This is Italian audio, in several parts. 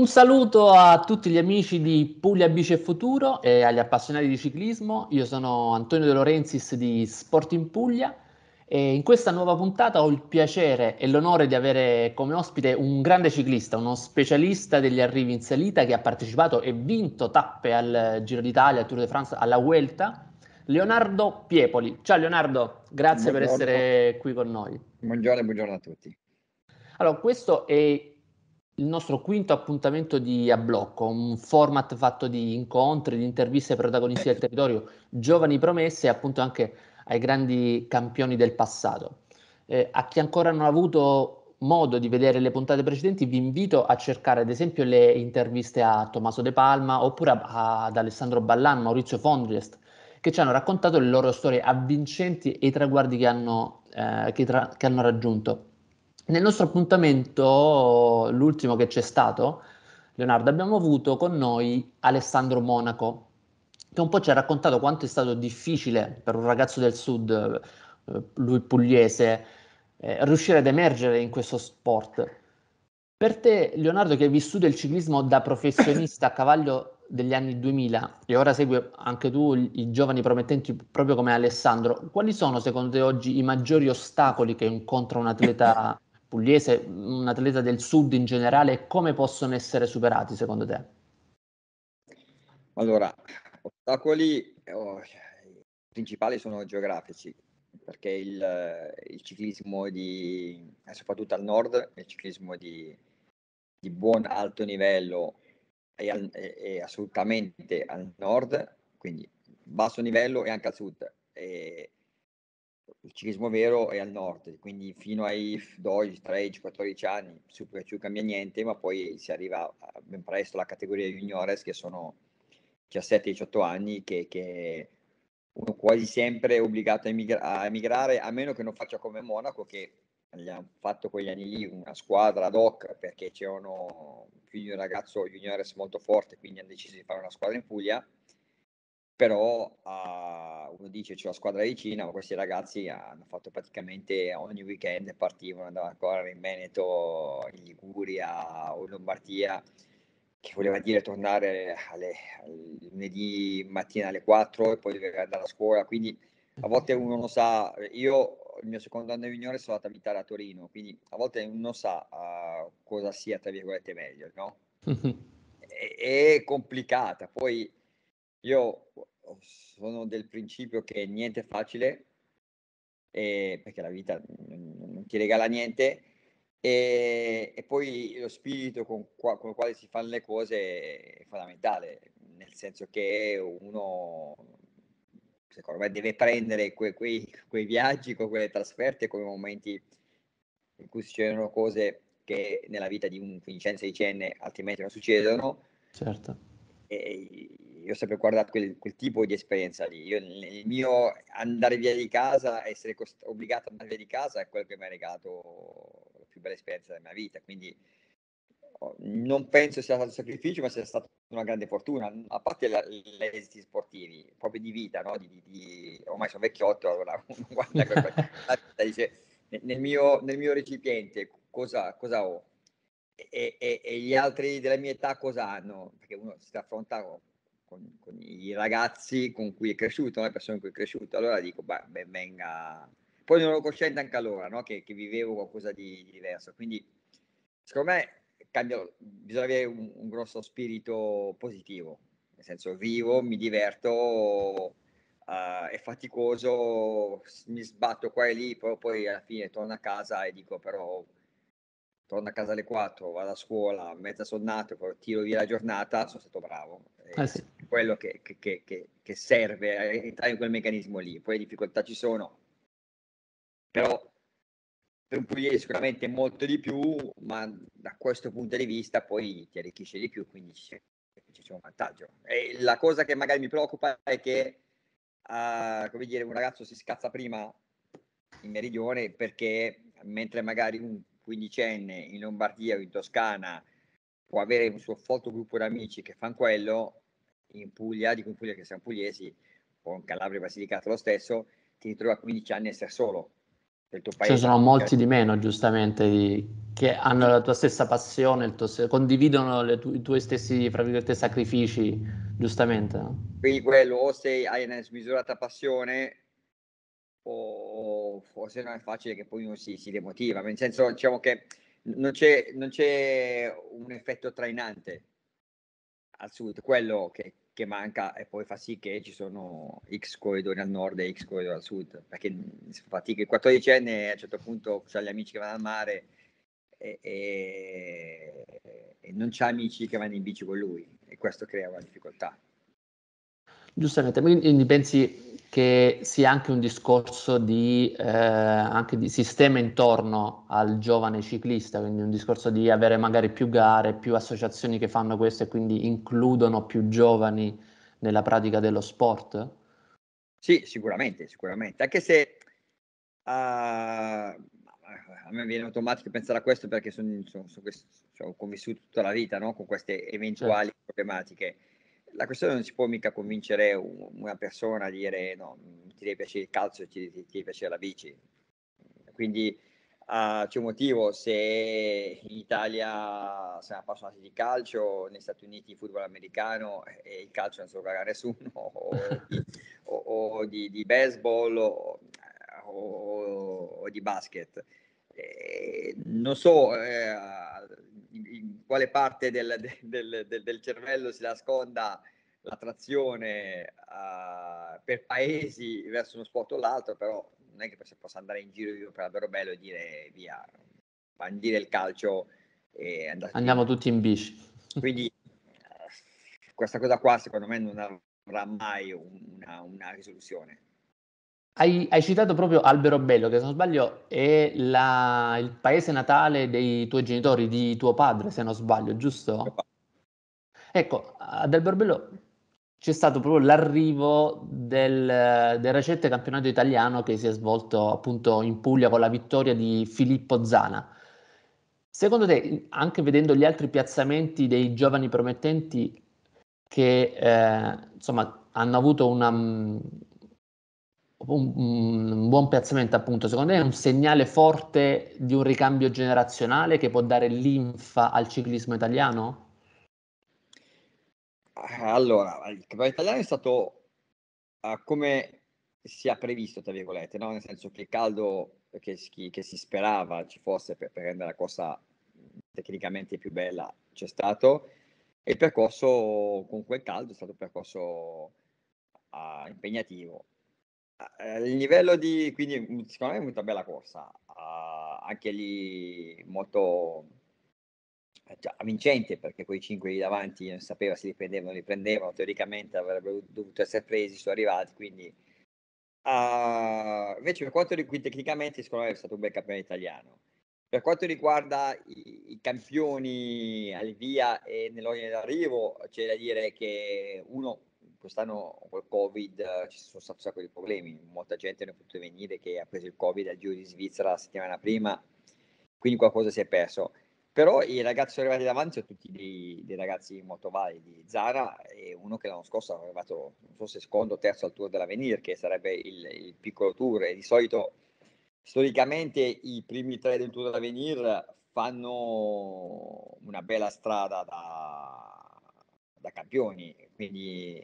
saluto a tutti gli amici di Puglia Bici e Futuro e agli appassionati di ciclismo. Io sono Antonio De Laurentiis di Sport in Puglia e in questa nuova puntata ho il piacere e l'onore di avere come ospite un grande ciclista, uno specialista degli arrivi in salita che ha partecipato e vinto tappe al Giro d'Italia, al Tour de France, alla Vuelta, Leonardo Piepoli. Ciao Leonardo, grazie per Buongiorno, essere qui con noi. buongiorno a tutti. Allora, questo è il nostro quinto appuntamento di A Blocco, un format fatto di incontri, di interviste ai protagonisti del territorio, giovani promesse e appunto anche ai grandi campioni del passato. A chi ancora non ha avuto modo di vedere le puntate precedenti, vi invito a cercare ad esempio le interviste a Tommaso De Palma oppure ad Alessandro Ballan, Maurizio Fondriest, che ci hanno raccontato le loro storie avvincenti e i traguardi che hanno raggiunto. Nel nostro appuntamento, l'ultimo che c'è stato, Leonardo, abbiamo avuto con noi Alessandro Monaco, che un po' ci ha raccontato quanto è stato difficile per un ragazzo del sud, lui pugliese, riuscire ad emergere in questo sport. Per te, Leonardo, che hai vissuto il ciclismo da professionista a cavallo degli anni 2000 e ora segui anche tu i giovani promettenti proprio come Alessandro, quali sono secondo te oggi i maggiori ostacoli che incontra un atleta pugliese, un atleta del sud in generale, e come possono essere superati secondo te? Allora, ostacoli principali sono geografici, perché il ciclismo soprattutto al nord, il ciclismo di buon alto livello è assolutamente al nord, quindi basso livello e anche al sud. E il ciclismo vero è al nord, quindi fino ai 12, 13, 14 anni su per giù cambia niente, ma poi si arriva ben presto alla categoria juniores che sono 17-18 anni che uno quasi sempre è obbligato a emigrare, a meno che non faccia come Monaco che gli hanno fatto quegli anni lì una squadra ad hoc perché c'erano più di un ragazzo juniores molto forte, quindi hanno deciso di fare una squadra in Puglia. Però uno dice c'è la squadra vicina, ma questi ragazzi hanno fatto praticamente ogni weekend, partivano, andavano a correre in Veneto, in Liguria o in Lombardia, che voleva dire tornare al lunedì mattina alle 4 e poi dover andare a scuola, quindi a volte uno non sa, io il mio secondo anno di juniore sono andato a abitare a Torino, quindi a volte uno non sa cosa sia, tra virgolette, meglio, no? È complicata, poi io sono del principio che niente è facile, perché la vita non ti regala niente, e poi lo spirito con il quale si fanno le cose è fondamentale, nel senso che uno, secondo me, deve prendere quei viaggi, con quelle trasferte, quei momenti in cui succedono cose che nella vita di un quindicenne, sedicenne altrimenti non succedono. Certo. E io ho sempre guardato quel tipo di esperienza lì. Io, il mio andare via di casa, essere obbligato ad andare via di casa è quello che mi ha regalato la più bella esperienza della mia vita. Quindi non penso sia stato un sacrificio, ma sia stata una grande fortuna. A parte gli esiti sportivi, proprio di vita, no? Ormai sono vecchiotto, allora uno guarda la vita, dice nel mio recipiente cosa ho? E gli altri della mia età cosa hanno? Perché uno si affronta con i ragazzi con cui è cresciuto, le persone con cui è cresciuto. Allora dico, ben venga. Poi non ero cosciente anche allora, no? che vivevo qualcosa di diverso. Quindi, secondo me, bisogna avere un grosso spirito positivo. Nel senso, vivo, mi diverto, è faticoso, mi sbatto qua e lì, però poi alla fine torno a casa e dico, però torno a casa alle 4, vado a scuola, mezza sonnato, poi tiro via la giornata, sono stato bravo. Sì. È quello che serve a entrare in quel meccanismo lì. Poi le difficoltà ci sono, però per un pugliese sicuramente molto di più, ma da questo punto di vista poi ti arricchisce di più, quindi c'è un vantaggio. E la cosa che magari mi preoccupa è che come dire, un ragazzo si scazza prima in meridione perché mentre magari un quindicenne in Lombardia o in Toscana può avere un suo folto gruppo di amici che fanno quello, in Puglia, dico in Puglia che siamo pugliesi, o in Calabria e Basilicata lo stesso, ti ritrovi a 15 anni a essere solo. del tuo Ce ne paese. sono molti di meno, giustamente, che hanno la tua stessa passione, condividono i tuoi stessi, fra virgolette, sacrifici, giustamente, no? Quindi quello, o se hai una smisurata passione, o forse non è facile che poi uno si demotiva, nel senso, diciamo che non c'è un effetto trainante al sud, quello che manca, e poi fa sì che ci sono X corridori al nord e X corridori al sud, perché si fa fatica. Il 14enne a un certo punto ha gli amici che vanno al mare e non c'ha amici che vanno in bici con lui, e questo crea una difficoltà. Giustamente, quindi pensi che sia anche un discorso anche di sistema intorno al giovane ciclista, quindi un discorso di avere magari più gare, più associazioni che fanno questo e quindi includono più giovani nella pratica dello sport? Sì, sicuramente, anche se a me viene automatico pensare a questo perché ho convissuto tutta la vita, no, con queste Certo. eventuali problematiche. La questione non si può mica convincere una persona a dire: "No, ti deve piacere il calcio e ti deve piacere la bici". Quindi, c'è un motivo se in Italia siamo appassionati di calcio, negli Stati Uniti football americano e il calcio non se lo caga nessuno, o di baseball o di basket. Non so in quale parte del cervello si nasconda l'attrazione per paesi verso uno sport o l'altro, però non è che possa andare in giro io per Alberobello e dire via, bandire il calcio e andare tutti in... Andiamo tutti in bici. Quindi questa cosa qua secondo me non avrà mai una risoluzione. Hai citato proprio Alberobello, che se non sbaglio è il paese natale dei tuoi genitori, di tuo padre, se non sbaglio, giusto? Ecco, ad Alberobello c'è stato proprio l'arrivo del recente campionato italiano che si è svolto appunto in Puglia con la vittoria di Filippo Zana. Secondo te, anche vedendo gli altri piazzamenti dei giovani promettenti che insomma hanno avuto un buon piazzamento, appunto, secondo te è un segnale forte di un ricambio generazionale che può dare linfa al ciclismo italiano? Allora, il campionato italiano è stato come si è previsto, tra virgolette, no? Nel senso che il caldo che si sperava ci fosse per rendere la corsa tecnicamente più bella c'è stato, e il percorso con quel caldo è stato un percorso impegnativo. Il livello quindi secondo me è molto bella corsa, anche lì molto già vincente, perché quei 5 lì davanti non si sapeva se li prendevano, teoricamente avrebbero dovuto essere presi, sono arrivati, quindi invece per quanto riguarda tecnicamente secondo me è stato un bel campione italiano. Per quanto riguarda i campioni al via e nell'ordine d'arrivo, c'è da dire che quest'anno col Covid ci sono stati un sacco di problemi, molta gente non è potuta venire che ha preso il Covid al Giro di Svizzera la settimana prima, quindi qualcosa si è perso. Però i ragazzi sono arrivati davanti sono tutti dei ragazzi molto validi. Zara è uno che l'anno scorso è arrivato, non so se secondo o terzo al Tour dell'Avenir, che sarebbe il piccolo tour, e di solito storicamente i primi tre del Tour dell'Avenir fanno una bella strada da campioni, quindi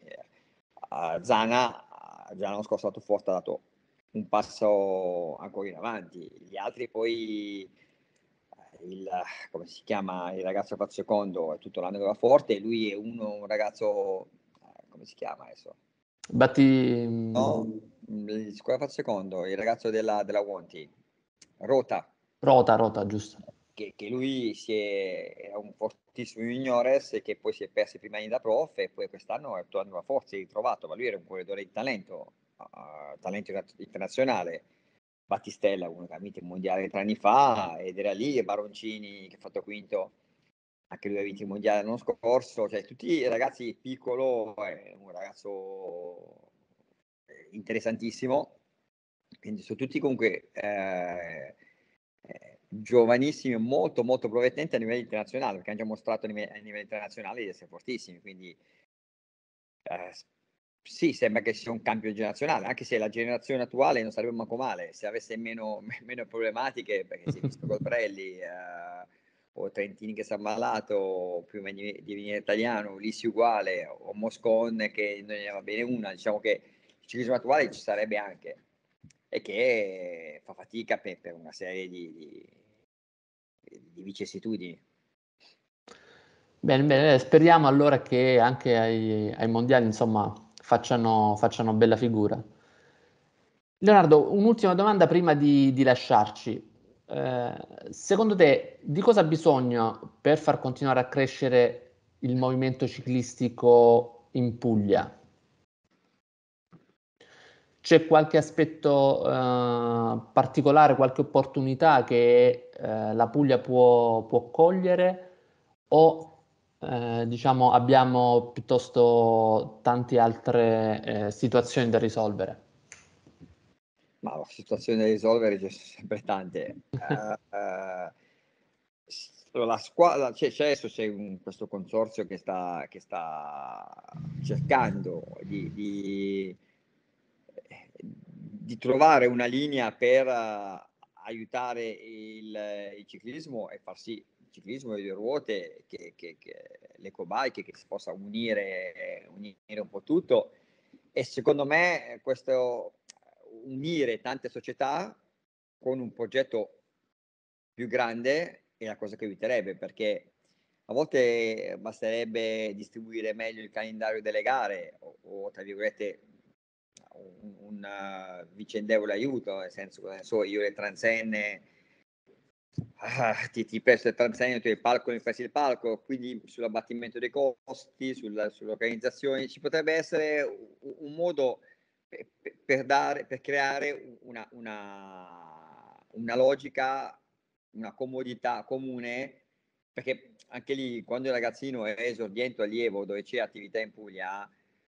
Zana già l'anno scorso è stato forte, ha dato un passo ancora in avanti. Gli altri poi come si chiama, il ragazzo che ha fatto secondo è tutto l'anno che va forte, e lui è un ragazzo, come si chiama adesso? Batti, No, quello ha fatto secondo, il ragazzo della Wanty, Rota, Rota, giusto. che lui era un fortissimo juniores e che poi si è perso i primi anni da prof, e poi quest'anno è tornato a forza, si è ritrovato, ma lui era un corridore di talento, talento internazionale. Battistella, uno che ha vinto il mondiale 3 anni fa, ed era lì, e Baroncini che ha fatto quinto, anche lui ha vinto il mondiale l'anno scorso, cioè tutti i ragazzi. Piccolo è un ragazzo interessantissimo, quindi sono tutti comunque giovanissimi, molto molto promettenti a livello internazionale, perché hanno già mostrato a livello internazionale di essere fortissimi, quindi sì, sembra che sia un cambio generazionale, anche se la generazione attuale non sarebbe manco male, se avesse meno problematiche, perché si è visto Colbrelli, o Trentini che si è ammalato, prima di venire italiano, Ulissi uguale, o Moscon che non ne va bene una, diciamo che il ciclismo attuale ci sarebbe anche, e che fa fatica per una serie di vicissitudini. Bene, bene, speriamo allora che anche ai mondiali, insomma, facciano bella figura. Leonardo, un'ultima domanda prima di lasciarci. Secondo te, di cosa ha bisogno per far continuare a crescere il movimento ciclistico in Puglia? C'è qualche aspetto particolare, qualche opportunità che la Puglia può cogliere o diciamo abbiamo piuttosto tante altre situazioni da risolvere? Ma la situazione da risolvere ci sono sempre tante. La squadra, adesso c'è questo consorzio che sta cercando di trovare una linea per aiutare il ciclismo e far sì il ciclismo e le ruote, che l'ecobike, che si possa unire un po' tutto. E secondo me questo unire tante società con un progetto più grande è la cosa che aiuterebbe, perché a volte basterebbe distribuire meglio il calendario delle gare o tra virgolette un vicendevole aiuto, nel senso che so, io le transenne ti presto il transenne, tu il palco, mi presti il palco, quindi sull'abbattimento dei costi, sull'organizzazione ci potrebbe essere un modo per creare una logica, una comodità comune, perché anche lì quando il ragazzino è esordiente o allievo dove c'è attività in Puglia,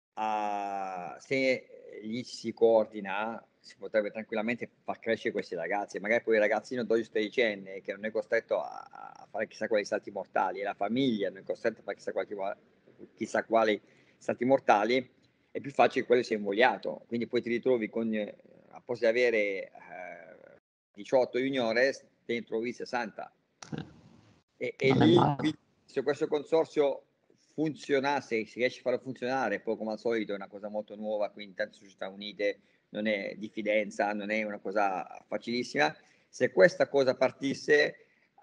se gli si coordina si potrebbe tranquillamente far crescere questi ragazzi, magari poi il ragazzino 12-13enne che non è costretto a fare chissà quali salti mortali, e la famiglia non è costretta a fare chissà quali salti mortali, è più facile che quello sia invogliato, quindi poi ti ritrovi con, a posto di avere 18 juniores, te ne trovi 60. E Non è lì, male. se questo consorzio funzionasse, si riesce a farlo funzionare, poi come al solito è una cosa molto nuova, quindi tante società unite, non è diffidenza, non è una cosa facilissima. Se questa cosa partisse,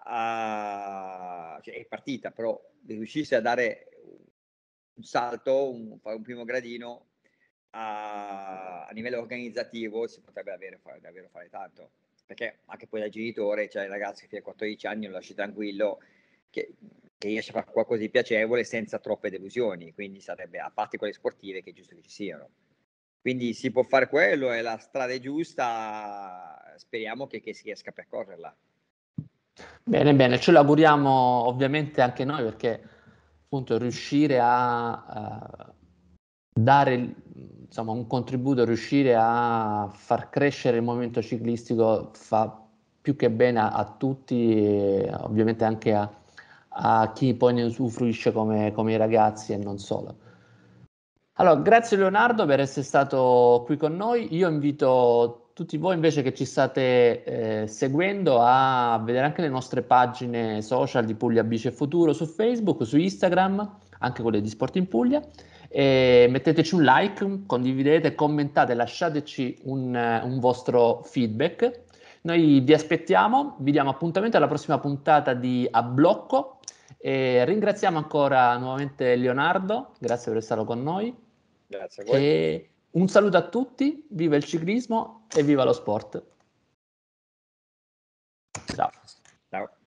cioè è partita, però riuscisse a dare un salto, fare un primo gradino a livello organizzativo, si potrebbe davvero fare tanto. Perché anche poi da genitore, cioè il ragazzo che fino a 14 anni lo lasci tranquillo, che riesce a fare qualcosa di piacevole senza troppe delusioni, quindi sarebbe, a parte quelle sportive, che è giusto che ci siano. Quindi si può fare quello, e la strada è giusta, speriamo che si riesca a percorrerla. Bene, bene, ce l'auguriamo ovviamente anche noi perché appunto riuscire a dare insomma, un contributo, riuscire a far crescere il movimento ciclistico fa più che bene a tutti e ovviamente anche a chi poi ne usufruisce come i ragazzi e non solo. Allora, grazie Leonardo per essere stato qui con noi. Io invito tutti voi invece che ci state seguendo a vedere anche le nostre pagine social di Puglia Bici e Futuro su Facebook, su Instagram, anche quelle di Sport in Puglia. E metteteci un like, condividete, commentate, lasciateci un vostro feedback. Noi vi aspettiamo, vi diamo appuntamento alla prossima puntata di A Blocco. E ringraziamo ancora nuovamente Leonardo, grazie per essere stato con noi. Grazie a voi. E un saluto a tutti, viva il ciclismo e viva lo sport. Ciao. Ciao.